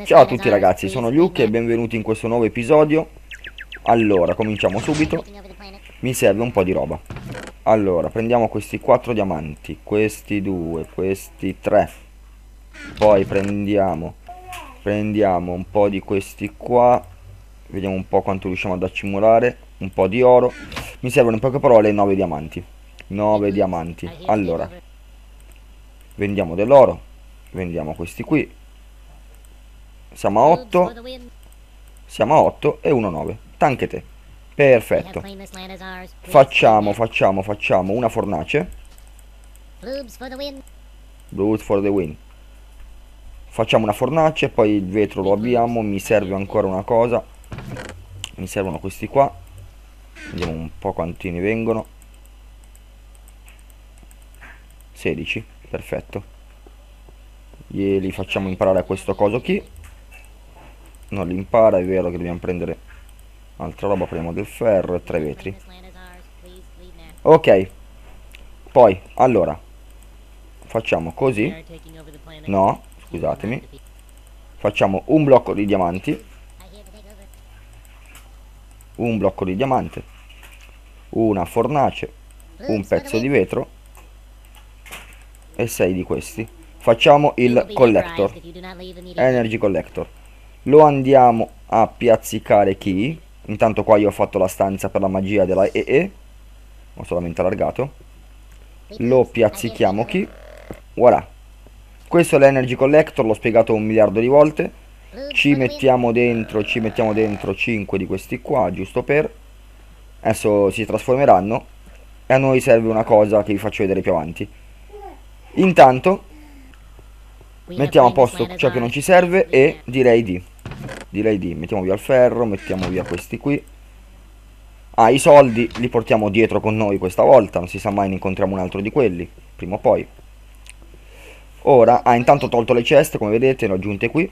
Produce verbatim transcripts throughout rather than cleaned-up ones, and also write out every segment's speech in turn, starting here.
Ciao a tutti ragazzi, sono Luke e benvenuti in questo nuovo episodio. Allora, cominciamo subito. Mi serve un po' di roba. Allora, prendiamo questi quattro diamanti, questi due, questi tre. Poi prendiamo, prendiamo un po' di questi qua. Vediamo un po' quanto riusciamo ad accumulare. Un po' di oro. Mi servono in poche parole nove diamanti. nove diamanti. Allora, vendiamo dell'oro. Vendiamo questi qui. Siamo a otto. Siamo a otto e uno nove. Tanche te. Perfetto. Facciamo, facciamo, facciamo una fornace. Blues for the win. Facciamo una fornace, poi il vetro lo abbiamo. Mi serve ancora una cosa. Mi servono questi qua. Vediamo un po' quanti ne vengono. sedici. Perfetto. Glieli facciamo imparare a questo coso qui. Non li impara, è vero che dobbiamo prendere altra roba. Prendiamo del ferro e tre vetri. Ok. Poi, allora, facciamo così. No, scusatemi. Facciamo un blocco di diamanti. Un blocco di diamante. Una fornace. Un pezzo di vetro. E sei di questi. Facciamo il collector. Energy collector. Lo andiamo a piazzicare qui. Intanto qua io ho fatto la stanza per la magia della E E. Ho solamente allargato. Lo piazzichiamo qui. Voilà. Questo è l'energy collector, l'ho spiegato un miliardo di volte. Ci mettiamo dentro, ci mettiamo dentro cinque di questi qua, giusto per. Adesso si trasformeranno. E a noi serve una cosa che vi faccio vedere più avanti. Intanto mettiamo a posto ciò che non ci serve e direi di Direi di mettiamo via il ferro, mettiamo via questi qui. Ah, i soldi li portiamo dietro con noi questa volta. Non si sa mai, ne incontriamo un altro di quelli prima o poi. Ora, ah, intanto ho tolto le ceste, come vedete, le ho aggiunte qui.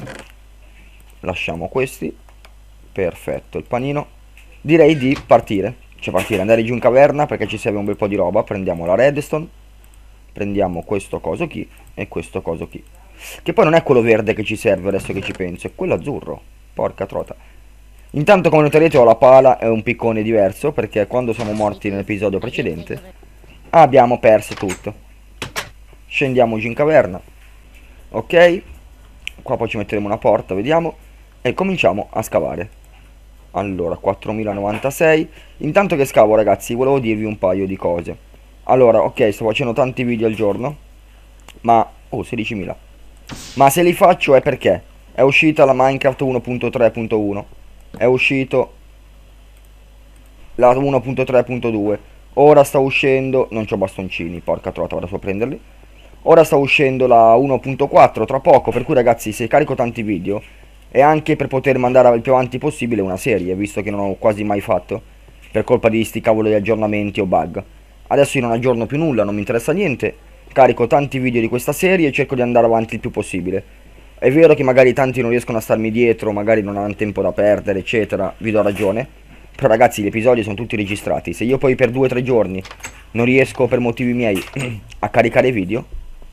Lasciamo questi. Perfetto, il panino. Direi di partire. Cioè partire, andare giù in caverna perché ci serve un bel po' di roba. Prendiamo la redstone. Prendiamo questo coso qui e questo coso qui. Che poi non è quello verde che ci serve adesso che ci penso, è quello azzurro. Porca trota. Intanto, come noterete, ho la pala e un piccone diverso, perché quando siamo morti nell'episodio precedente abbiamo perso tutto. Scendiamo giù in caverna. Ok. Qua poi ci metteremo una porta, vediamo. E cominciamo a scavare. Allora, quattromilanovantasei. Intanto che scavo, ragazzi, volevo dirvi un paio di cose. Allora, ok, sto facendo tanti video al giorno. Ma, oh, sedicimila. Ma se li faccio è perché è uscita la Minecraft uno punto tre punto uno, è uscito la uno punto tre punto due, ora sta uscendo, non c'ho bastoncini, porca trota, vado su a prenderli. Ora sta uscendo la uno punto quattro tra poco, per cui ragazzi, se carico tanti video è anche per poter mandare il più avanti possibile una serie, visto che non ho quasi mai fatto per colpa di sti cavolo di aggiornamenti o bug. Adesso io non aggiorno più nulla, non mi interessa niente. Carico tanti video di questa serie e cerco di andare avanti il più possibile. È vero che magari tanti non riescono a starmi dietro, magari non hanno tempo da perdere, eccetera, vi do ragione. Però ragazzi, gli episodi sono tutti registrati. Se io poi per due o tre giorni non riesco per motivi miei a caricare video,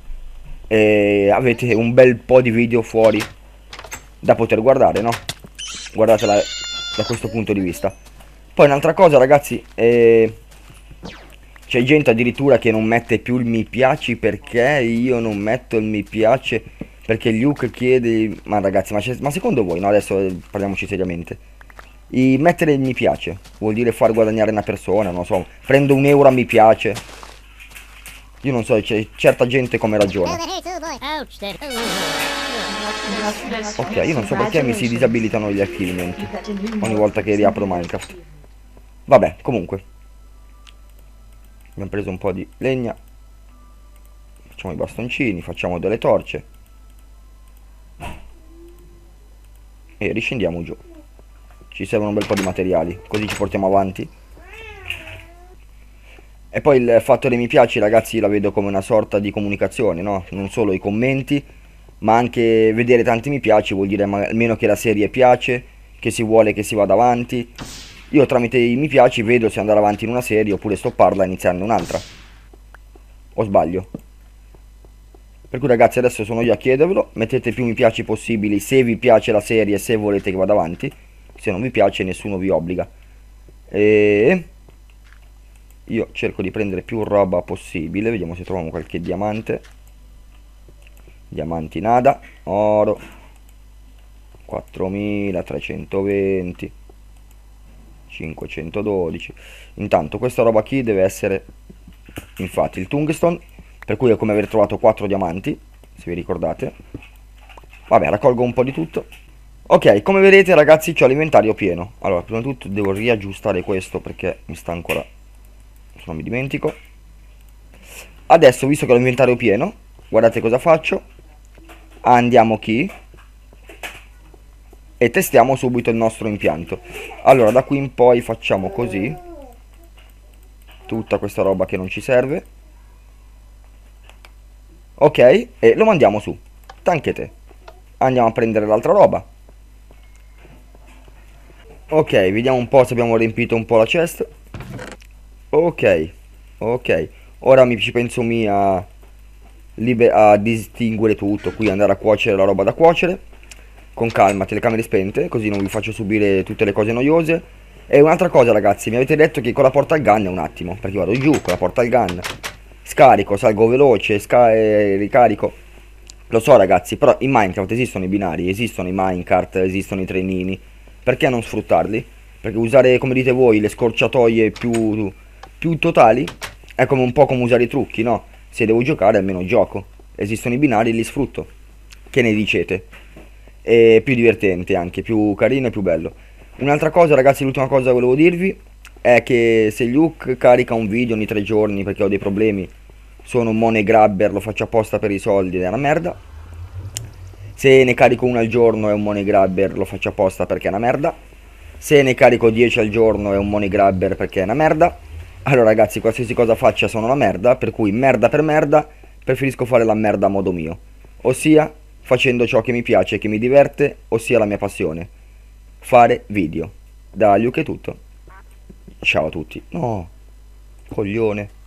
eh, avete un bel po' di video fuori da poter guardare, no? Guardatela da questo punto di vista. Poi un'altra cosa, ragazzi, eh... c'è gente addirittura che non mette più il mi piace perché io non metto il mi piace perché Luke chiede. Ma ragazzi, ma, ma secondo voi, no, adesso parliamoci seriamente, I mettere il mi piace vuol dire far guadagnare una persona, non so, prendo un euro a mi piace. Io non so, c'è certa gente come ragiona. Ok, io non so perché mi si disabilitano gli achievement ogni volta che riapro Minecraft. Vabbè, comunque abbiamo preso un po' di legna. Facciamo i bastoncini, facciamo delle torce. E riscendiamo giù. Ci servono un bel po' di materiali, così ci portiamo avanti. E poi il fatto dei mi piace, ragazzi, la vedo come una sorta di comunicazione, no? Non solo i commenti, ma anche vedere tanti mi piace vuol dire almeno che la serie piace, che si vuole che si vada avanti. Io tramite i mi piaci vedo se andare avanti in una serie oppure stopparla e iniziarne un'altra. O sbaglio? Per cui ragazzi adesso sono io a chiedervelo, mettete più mi piace possibili se vi piace la serie, se volete che vada avanti, se non vi piace nessuno vi obbliga. E io cerco di prendere più roba possibile, vediamo se troviamo qualche diamante. Diamanti nada, oro, quattromilatrecentoventi, cinquecentododici. Intanto questa roba qui deve essere infatti il tungstone, per cui è come aver trovato quattro diamanti, se vi ricordate. Vabbè, raccolgo un po' di tutto. Ok, come vedete ragazzi c'ho l'inventario pieno. Allora, prima di tutto devo riaggiustare questo perché mi sta ancora, se non mi dimentico. Adesso, visto che ho l'inventario pieno, guardate cosa faccio. Andiamo qui e testiamo subito il nostro impianto. Allora, da qui in poi facciamo così. Tutta questa roba che non ci serve. Ok, e lo mandiamo su. Tanchete. Andiamo a prendere l'altra roba. Ok, vediamo un po' se abbiamo riempito un po' la chest. Ok, ok. Ora mi ci penso mi a, a distinguere tutto. Qui andare a cuocere la roba da cuocere. Con calma, telecamere spente, così non vi faccio subire tutte le cose noiose. E un'altra cosa ragazzi, mi avete detto che con la porta al gun è un attimo, perché vado giù con la porta al gun, scarico, salgo veloce, sca eh, ricarico. Lo so ragazzi, però in Minecraft esistono i binari, esistono i minecart, esistono i trenini. Perché non sfruttarli? Perché usare, come dite voi, le scorciatoie più, più totali è come un po' come usare i trucchi, no? Se devo giocare almeno gioco. Esistono i binari e li sfrutto. Che ne dicete? È più divertente anche, più carino e più bello. Un'altra cosa ragazzi, l'ultima cosa che volevo dirvi è che se Luke carica un video ogni tre giorni perché ho dei problemi, sono un money grabber, lo faccio apposta per i soldi ed è una merda. Se ne carico uno al giorno è un money grabber, lo faccio apposta perché è una merda. Se ne carico dieci al giorno è un money grabber perché è una merda. Allora ragazzi, qualsiasi cosa faccia sono una merda, per cui merda per merda, preferisco fare la merda a modo mio. Ossia, facendo ciò che mi piace e che mi diverte, ossia la mia passione. Fare video. Da Luke è tutto. Ciao a tutti. No, coglione.